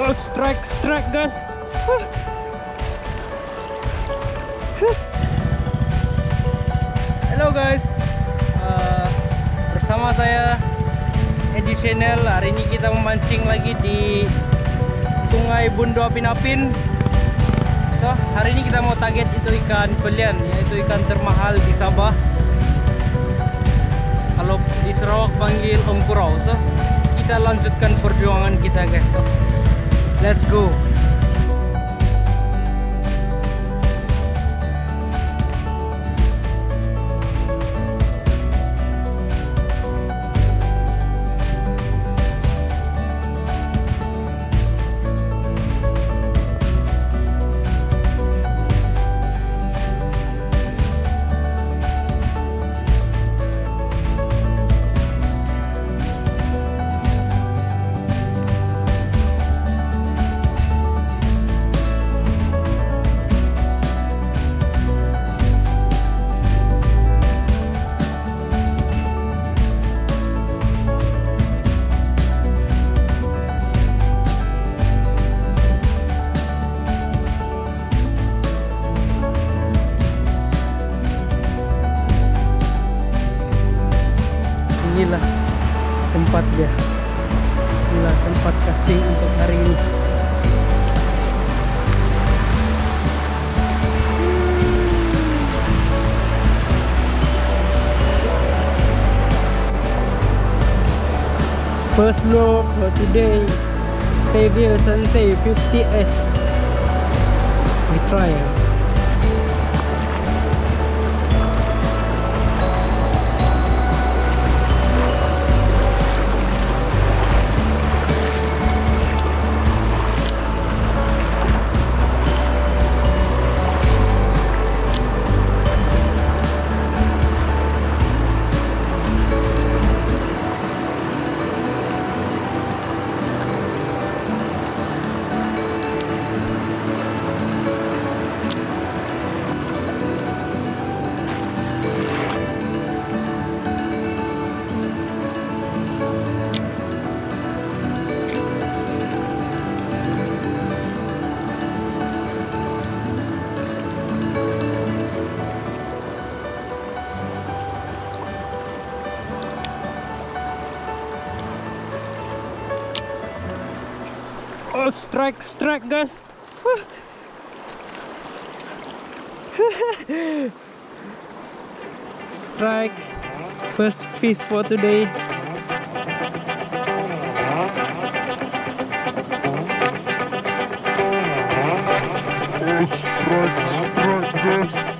Oh, strike guys. Hello guys, bersama saya Edi Channel. Hari ini kita memancing lagi di Sungai Bundo Apin-Apin. So, hari ini kita mau target itu ikan belian, yaitu ikan termahal di Sabah. Kalau di Sarawak panggil ongkurau. So, kita lanjutkan perjuangan kita guys. So, let's go. Inilah tempat dia. Inilah tempat casting untuk hari ini. First load for today, Xavier Sensei 50S. We try. Oh, strike guys. Strike. First fish for today. Oh, strike guys.